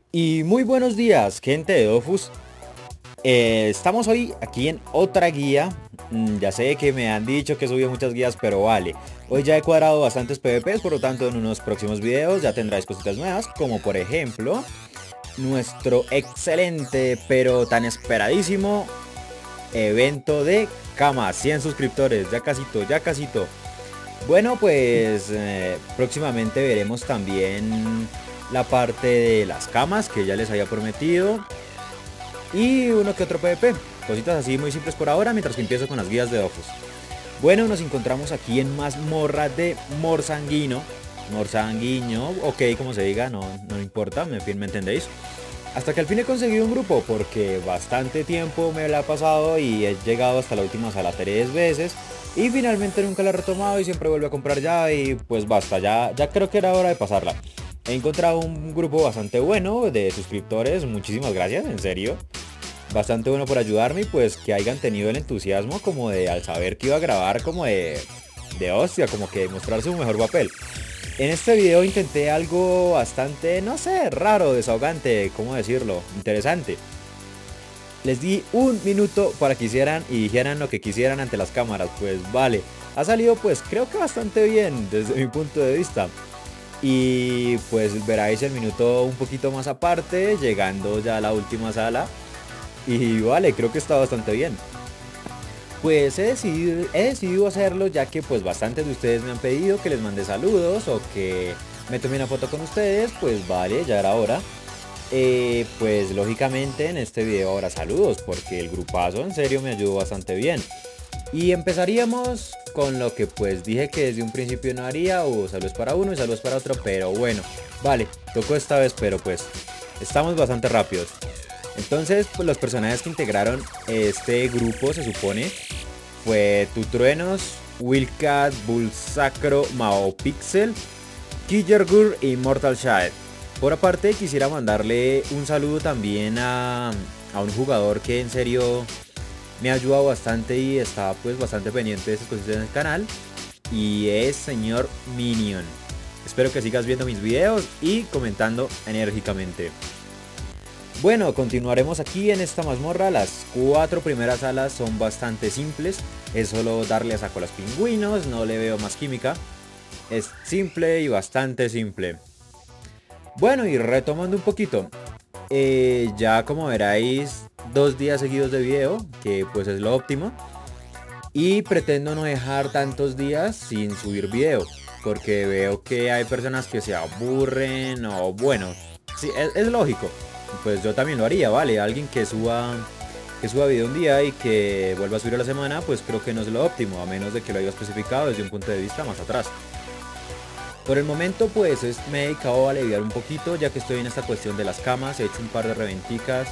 Y muy buenos días, gente de Dofus. Estamos hoy aquí en otra guía. Ya sé que me han dicho que subí muchas guías, pero vale. Hoy ya he cuadrado bastantes PvPs, por lo tanto en unos próximos videos ya tendráis cositas nuevas, como por ejemplo nuestro excelente pero tan esperadísimo evento de Kama. 100 suscriptores, ya casito, ya casito. Bueno, pues próximamente veremos también la parte de las camas que ya les había prometido. Y uno que otro PvP. Cositas así muy simples por ahora, mientras que empiezo con las guías de Dofus. Bueno, nos encontramos aquí en mazmorra de Morsanguino. Morsanguiño, ok, como se diga, no importa, en fin, me entendéis. Hasta que al fin he conseguido un grupo, porque bastante tiempo me la ha pasado y he llegado hasta la última sala 3 veces. Y finalmente nunca la he retomado y siempre vuelvo a comprar ya y pues basta, ya creo que era hora de pasarla. He encontrado un grupo bastante bueno de suscriptores, muchísimas gracias, en serio. Bastante bueno por ayudarme y pues que hayan tenido el entusiasmo como de al saber que iba a grabar como de hostia, como que mostrar su mejor papel. En este video intenté algo bastante, no sé, raro, desahogante, ¿cómo decirlo? Interesante. Les di un minuto para que hicieran y dijeran lo que quisieran ante las cámaras, pues vale. Ha salido pues creo que bastante bien desde mi punto de vista. Y pues veráis el minuto un poquito más aparte, llegando ya a la última sala. Y vale, creo que está bastante bien. Pues he decidido hacerlo ya que pues bastantes de ustedes me han pedido que les mande saludos o que me tome una foto con ustedes, pues vale, ya era hora. Pues lógicamente en este video habrá saludos porque el grupazo en serio me ayudó bastante bien. Y empezaríamos con lo que pues dije que desde un principio no haría, o saludos para uno y saludos para otro, pero bueno, vale, tocó esta vez, pero pues estamos bastante rápidos. Entonces, pues los personajes que integraron este grupo se supone fue Tutruenos, Wildcat, Bullsacro, Maopixel, Killergur y Mortal Shade. Por aparte quisiera mandarle un saludo también a un jugador que en serio me ha ayudado bastante y está pues bastante pendiente de esas cosas en el canal, y es señor Minion. Espero que sigas viendo mis videos y comentando enérgicamente. Bueno, continuaremos aquí en esta mazmorra. Las 4 primeras salas son bastante simples. Es solo darle a saco a los pingüinos, no le veo más química. Es simple y bastante simple. Bueno, y retomando un poquito. Ya como veréis, 2 días seguidos de video, que pues es lo óptimo. Y pretendo no dejar tantos días sin subir video, porque veo que hay personas que se aburren o bueno, sí, es lógico. Pues yo también lo haría, ¿vale? Alguien que suba video un día y que vuelva a subir a la semana, pues creo que no es lo óptimo, a menos de que lo haya especificado desde un punto de vista más atrás. Por el momento pues me he dedicado a aliviar un poquito, ya que estoy en esta cuestión de las camas, he hecho un par de reventicas.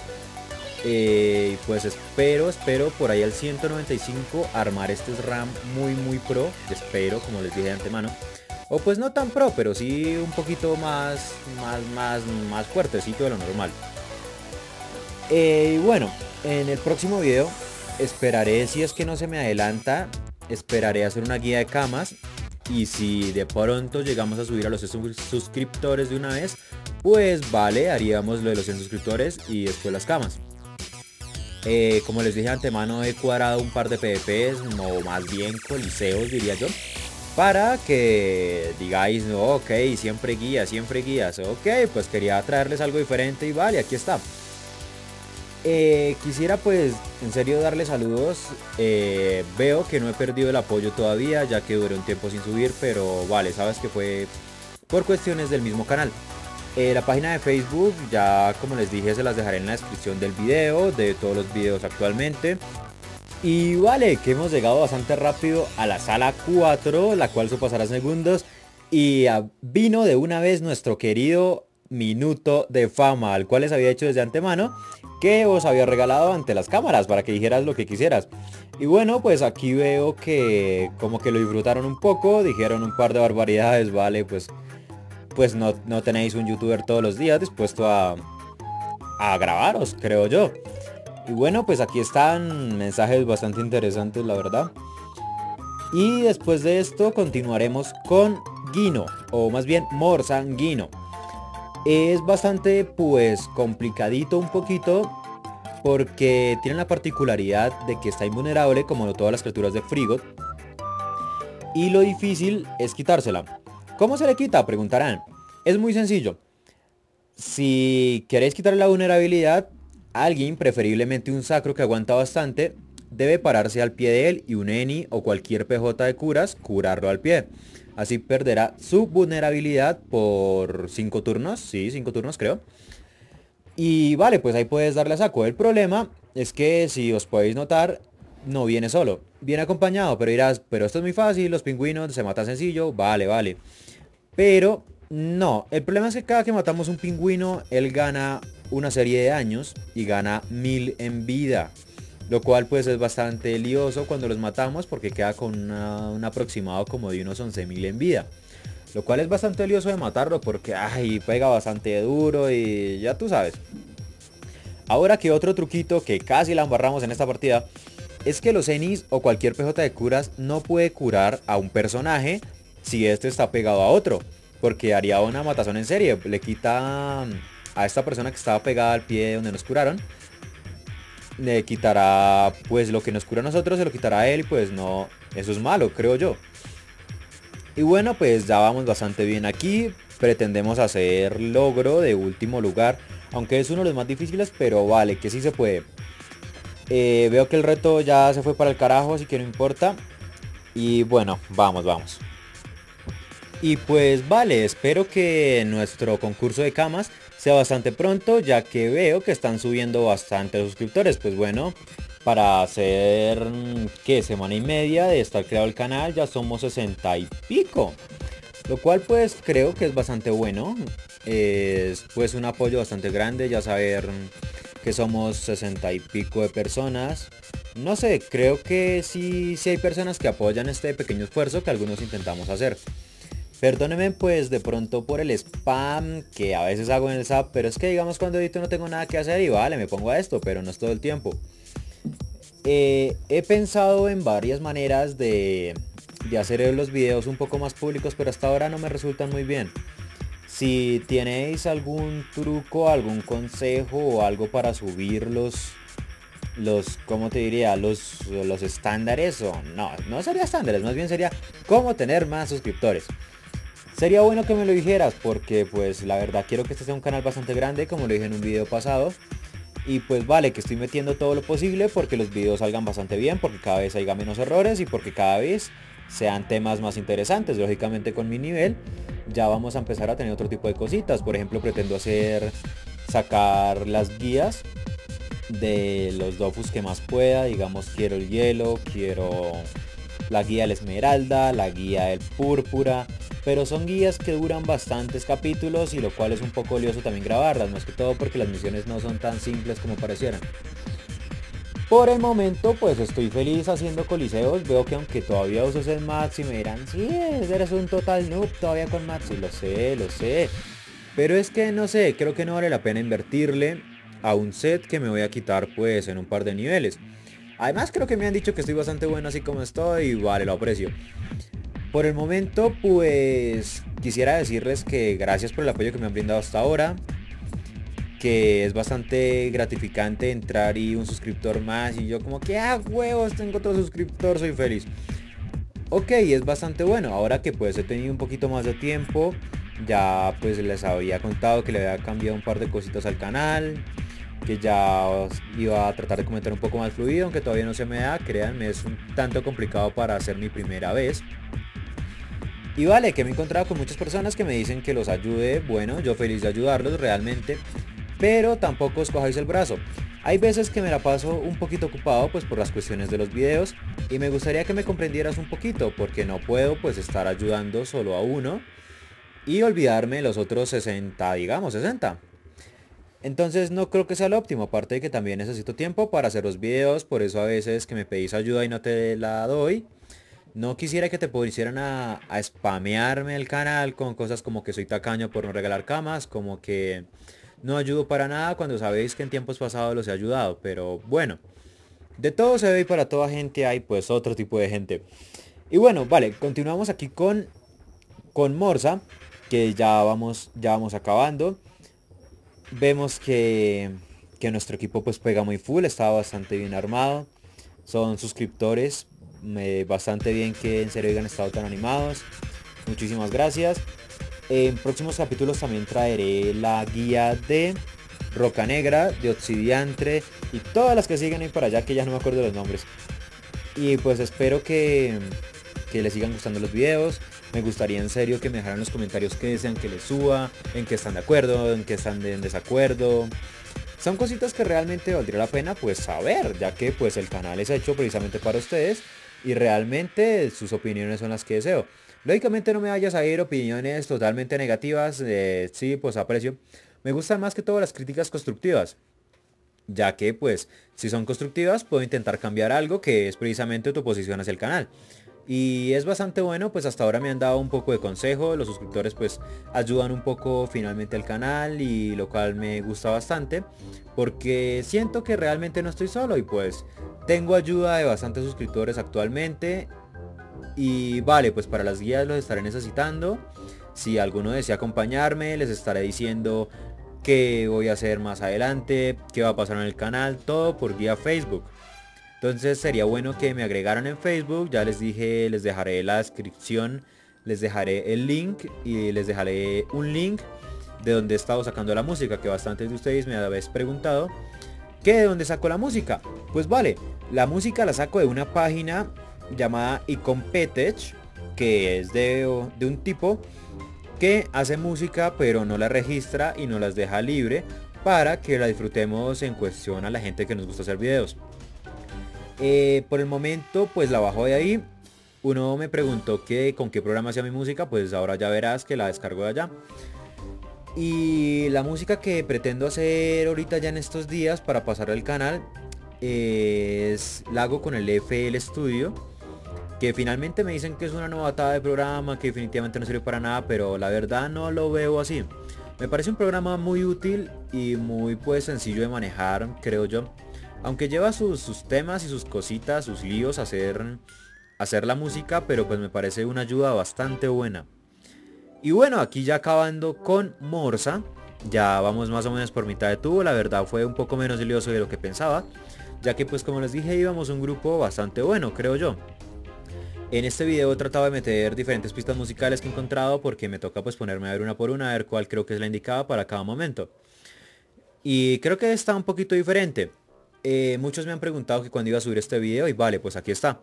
Pues espero por ahí al 195 armar este SRAM muy pro, espero, como les dije de antemano. O pues no tan pro, pero sí un poquito más fuertecito de lo normal. Y bueno, en el próximo video esperaré, si es que no se me adelanta, esperaré hacer una guía de camas. Y si de pronto llegamos a subir a los suscriptores de una vez, pues vale, haríamos lo de los 100 suscriptores y después las camas. Como les dije de antemano, he cuadrado un par de PvPs, o más bien coliseos diría yo, para que digáis, no, ok, siempre guías, ok, pues quería traerles algo diferente y vale, aquí está. Quisiera pues en serio darles saludos. Veo que no he perdido el apoyo todavía, ya que duré un tiempo sin subir, pero vale, sabes que fue por cuestiones del mismo canal. La página de Facebook, ya como les dije, se las dejaré en la descripción del video, de todos los videos actualmente. Y vale, que hemos llegado bastante rápido a la sala 4, la cual se pasará segundos. Y vino de una vez nuestro querido minuto de fama, al cual les había hecho desde antemano, que os había regalado ante las cámaras para que dijeras lo que quisieras. Y bueno, pues aquí veo que como que lo disfrutaron un poco, dijeron un par de barbaridades, vale, pues no tenéis un youtuber todos los días dispuesto a grabaros, creo yo. Y bueno, pues aquí están mensajes bastante interesantes, la verdad. Y después de esto continuaremos con Guino, o más bien Morsanguino. Es bastante pues complicadito un poquito porque tiene la particularidad de que está invulnerable como todas las criaturas de Frigot. Y lo difícil es quitársela. ¿Cómo se le quita? Preguntarán. Es muy sencillo. Si queréis quitarle la vulnerabilidad, alguien, preferiblemente un sacro que aguanta bastante, debe pararse al pie de él y un Eni o cualquier PJ de curas curarlo al pie. Así perderá su vulnerabilidad por 5 turnos, sí, 5 turnos creo. Y vale, pues ahí puedes darle a saco. El problema es que si os podéis notar, no viene solo. Viene acompañado, pero dirás, pero esto es muy fácil, los pingüinos se matan sencillo, vale, vale. Pero no, el problema es que cada que matamos un pingüino, él gana una serie de daños y gana 1000 en vida. Lo cual pues es bastante lioso cuando los matamos porque queda con un aproximado como de unos 11.000 en vida. Lo cual es bastante lioso de matarlo porque ay, pega bastante duro y ya tú sabes. Ahora que otro truquito que casi la embarramos en esta partida es que los Enis o cualquier PJ de curas no puede curar a un personaje si este está pegado a otro. Porque haría una matazón en serie. Le quita a esta persona que estaba pegada al pie donde nos curaron. Le quitará pues lo que nos cura a nosotros, se lo quitará a él y pues no, eso es malo, creo yo. Y bueno, pues ya vamos bastante bien aquí. Pretendemos hacer logro de último lugar. Aunque es uno de los más difíciles, pero vale, que sí se puede. Veo que el reto ya se fue para el carajo, así que no importa. Y bueno, vamos, vamos. Y pues vale, espero que nuestro concurso de camas sea bastante pronto, ya que veo que están subiendo bastante suscriptores. Pues bueno, para hacer, ¿qué? Semana y media de estar creado el canal, ya somos 60 y pico. Lo cual pues creo que es bastante bueno. Es pues un apoyo bastante grande, ya saber que somos 60 y pico de personas. No sé, creo que sí hay personas que apoyan este pequeño esfuerzo que algunos intentamos hacer. Perdónenme pues de pronto por el spam que a veces hago en el SAP, pero es que digamos cuando edito no tengo nada que hacer y vale, me pongo a esto, pero no es todo el tiempo. He pensado en varias maneras de hacer los videos un poco más públicos, pero hasta ahora no me resultan muy bien. Si tenéis algún truco, algún consejo o algo para subir ¿cómo te diría? Los estándares o no sería estándares, más bien sería cómo tener más suscriptores. Sería bueno que me lo dijeras porque pues la verdad quiero que este sea un canal bastante grande como lo dije en un video pasado. Y pues vale, que estoy metiendo todo lo posible porque los videos salgan bastante bien, porque cada vez haya menos errores y porque cada vez sean temas más interesantes. Lógicamente con mi nivel ya vamos a empezar a tener otro tipo de cositas. Por ejemplo, pretendo sacar las guías de los Dofus que más pueda. Digamos, quiero el hielo, quiero la guía del esmeralda, la guía del púrpura, pero son guías que duran bastantes capítulos y lo cual es un poco lioso también grabarlas, más que todo porque las misiones no son tan simples como parecieran. Por el momento pues estoy feliz haciendo coliseos, veo que aunque todavía uso el Max y me dirán, sí, eres un total noob todavía con Max, y lo sé, pero es que no sé, creo que no vale la pena invertirle a un set que me voy a quitar pues en un par de niveles. Además creo que me han dicho que estoy bastante bueno así como estoy y vale, lo aprecio. Por el momento pues quisiera decirles que gracias por el apoyo que me han brindado hasta ahora. Que es bastante gratificante entrar y un suscriptor más y yo como que huevos, tengo otro suscriptor, soy feliz. Ok, es bastante bueno. Ahora que pues he tenido un poquito más de tiempo, ya pues les había contado que le había cambiado un par de cositas al canal, que ya iba a tratar de comentar un poco más fluido, aunque todavía no se me da, créanme, es un tanto complicado para hacer mi primera vez. Y vale, que me he encontrado con muchas personas que me dicen que los ayude, bueno, yo feliz de ayudarlos realmente, pero tampoco os cojáis el brazo. Hay veces que me la paso un poquito ocupado pues por las cuestiones de los videos y me gustaría que me comprendieras un poquito porque no puedo pues estar ayudando solo a uno y olvidarme de los otros 60, digamos 60. Entonces no creo que sea lo óptimo, aparte de que también necesito tiempo para hacer los videos, por eso a veces que me pedís ayuda y no te la doy. No quisiera que te pusieran a spamearme el canal con cosas como que soy tacaño por no regalar camas, como que no ayudo para nada cuando sabéis que en tiempos pasados los he ayudado, pero bueno, de todo se ve y para toda gente hay pues otro tipo de gente. Y bueno, vale, continuamos aquí con Morsa, que ya vamos acabando. Vemos que nuestro equipo pues pega muy full, está bastante bien armado. Son suscriptores, bastante bien que en serio hayan estado tan animados. Muchísimas gracias. En próximos capítulos también traeré la guía de Roca Negra, de Obsidiantre y todas las que siguen ahí para allá, que ya no me acuerdo los nombres. Y pues espero que les sigan gustando los videos. Me gustaría en serio que me dejaran en los comentarios qué desean que les suba, en qué están de acuerdo, en qué están en desacuerdo. Son cositas que realmente valdría la pena pues saber, ya que pues el canal es hecho precisamente para ustedes y realmente sus opiniones son las que deseo. Lógicamente no me vayas a ir opiniones totalmente negativas, sí pues aprecio. Me gustan más que todo las críticas constructivas, ya que pues si son constructivas puedo intentar cambiar algo que es precisamente tu posición hacia el canal. Y es bastante bueno, pues hasta ahora me han dado un poco de consejo, los suscriptores pues ayudan un poco finalmente al canal y lo cual me gusta bastante porque siento que realmente no estoy solo y pues tengo ayuda de bastantes suscriptores actualmente y vale, pues para las guías los estaré necesitando. Si alguno desea acompañarme les estaré diciendo qué voy a hacer más adelante, qué va a pasar en el canal, todo por guía Facebook. Entonces sería bueno que me agregaran en Facebook, ya les dije, les dejaré la descripción, les dejaré el link y les dejaré un link de donde he estado sacando la música, que bastantes de ustedes me habéis preguntado, ¿qué de dónde saco la música? Pues vale, la música la saco de una página llamada Icompetech, que es de un tipo que hace música pero no la registra y no las deja libre para que la disfrutemos en cuestión a la gente que nos gusta hacer videos. Por el momento pues la bajo de ahí. Uno me preguntó que con qué programa hacía mi música, pues ahora ya verás que la descargo de allá. Y la música que pretendo hacer ahorita ya en estos días para pasar al canal la hago con el FL Studio, que finalmente me dicen que es una novatada de programa, que definitivamente no sirve para nada, pero la verdad no lo veo así. Me parece un programa muy útil y muy pues sencillo de manejar, creo yo. Aunque lleva sus temas y sus cositas, sus líos hacer la música, pero pues me parece una ayuda bastante buena. Y bueno, aquí ya acabando con Morsa, ya vamos más o menos por mitad de tubo, la verdad fue un poco menos lioso de lo que pensaba, ya que pues como les dije íbamos un grupo bastante bueno, creo yo. En este video he tratado de meter diferentes pistas musicales que he encontrado porque me toca pues ponerme a ver una por una, a ver cuál creo que es la indicada para cada momento. Y creo que está un poquito diferente. Muchos me han preguntado que cuándo iba a subir este video y vale, pues aquí está.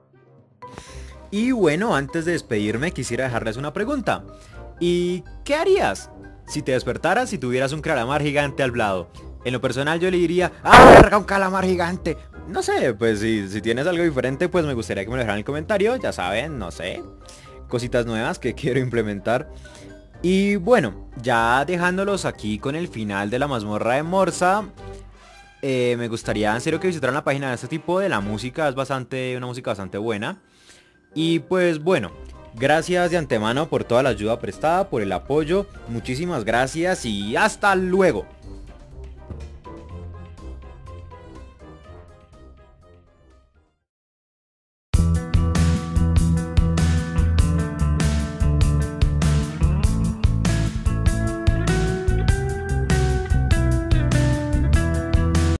Y bueno, antes de despedirme quisiera dejarles una pregunta. ¿Y qué harías si te despertaras y tuvieras un calamar gigante al lado? En lo personal yo le diría, ¡ah, verga, un calamar gigante! No sé, pues si tienes algo diferente pues me gustaría que me lo dejaran en el comentario, ya saben, no sé, cositas nuevas que quiero implementar. Y bueno, ya dejándolos aquí con el final de la mazmorra de Morsa, me gustaría en serio que visitaran la página de este tipo. De la música es una música bastante buena. Y pues bueno, gracias de antemano por toda la ayuda prestada, por el apoyo, muchísimas gracias y hasta luego.